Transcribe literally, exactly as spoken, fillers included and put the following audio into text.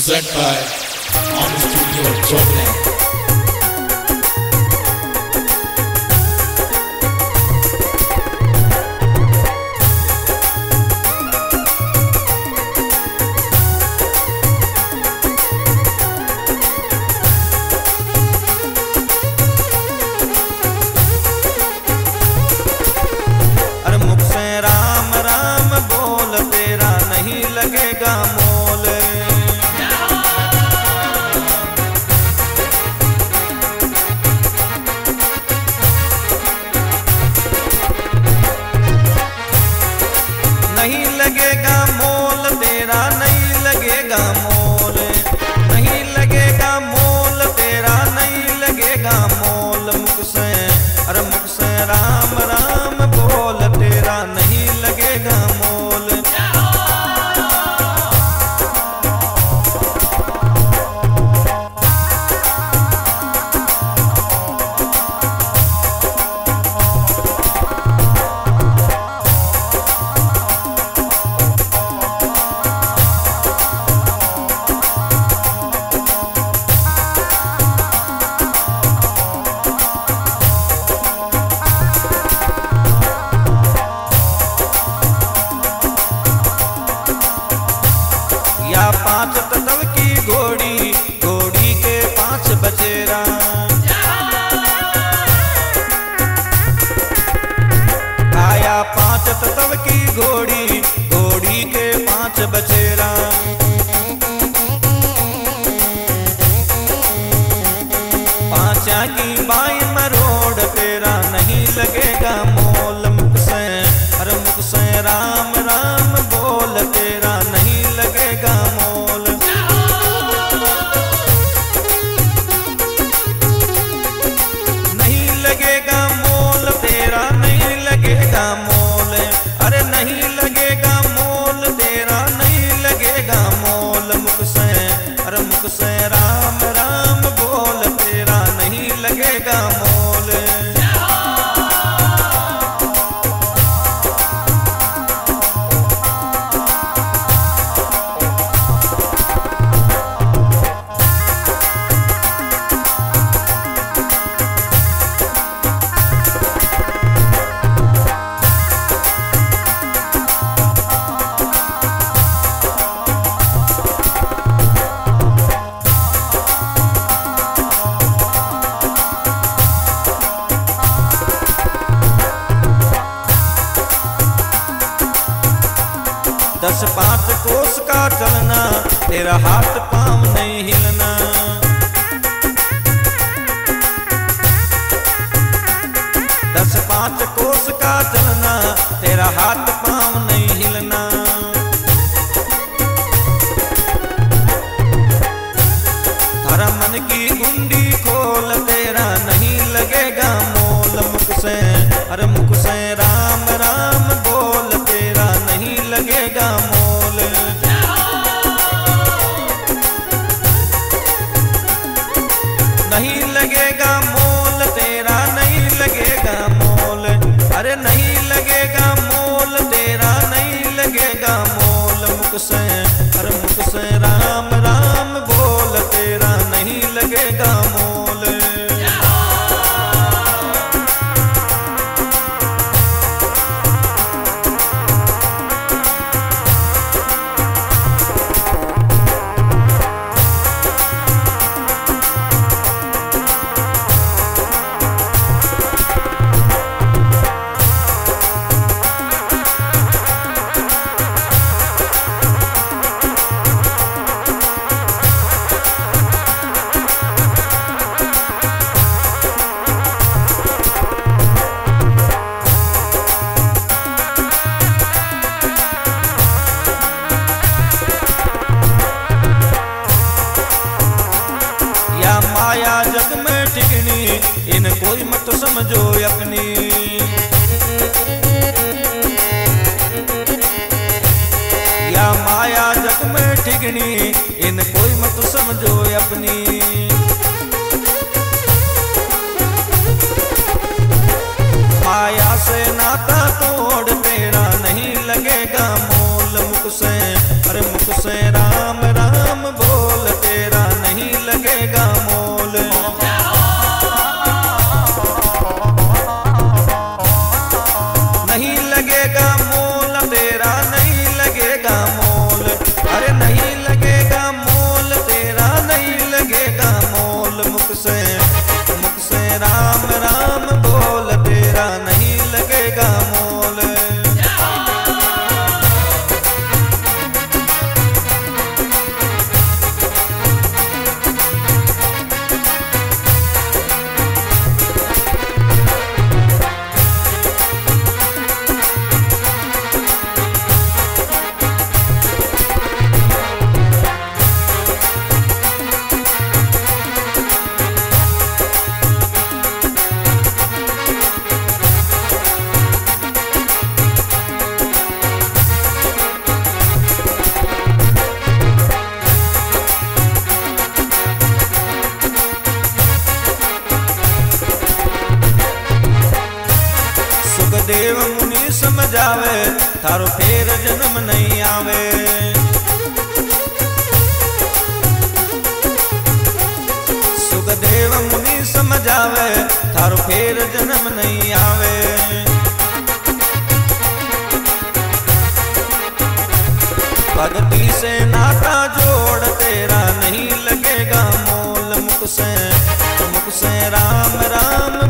Present by On Studio Jobland. लगेगा मोल, नहीं लगेगा मोल तेरा, नहीं लगेगा मोल, नहीं लगेगा मोल तेरा, नहीं लगेगा मोल। मुख से अरे मुख से राम राम बोल, तेरा नहीं लगेगा मोल। पांच तत्व की घोड़ी, घोड़ी के पांच बचेरा, आया पांच तत्व की घोड़ी, घोड़ी के पांच बचेरा। पांचा की बाई मरोड़, तेरा नहीं लगेगा मोल। मुख से अरे मुख से राम राम बोल, तेरा नहीं लगेगा मोल। नहीं लगेगा मोल तेरा, नहीं लगेगा मोल, अरे नहीं लगेगा मोल तेरा, नहीं लगेगा मोल। मुख से अरे मुख से राम राम बोल, तेरा नहीं लगेगा मोल। दस पांच कोस का चलना, तेरा हाथ पांव नहीं हिलना। दस पांच कोस का चलना, तेरा हाथ पांव नहीं हिलना। थारा मन की गुंडी खोल, तेरा नहीं लगेगा मोल। मुख से अरे मुख से राम राम बोल, तेरा नहीं लगेगा मोल। नहीं लगेगा मोल तेरा, नहीं लगेगा मोल, अरे नहीं लगेगा मोल तेरा, नहीं लगेगा मोल। मुख से अरे मुख से राम राम बोल, तेरा नहीं लगेगा मोल। माया जग में टिकनी, इन कोई मत समझो अपनी। या माया जग में टिकनी, इन कोई मत समझो अपनी। माया से नाता तोड़, तेरा नहीं लगेगा मोल। मुख से अरे मुख से राम राम बोल, सुखदेव मुनि समझावे थारो फेर जन्म नहीं आवे। सुखदेव मुनि समझावे थारो फेर जन्म नहीं आवे। भक्ति से नाता जोड़ तेरा नहीं लगेगा मोल, मुख से मुख से राम राम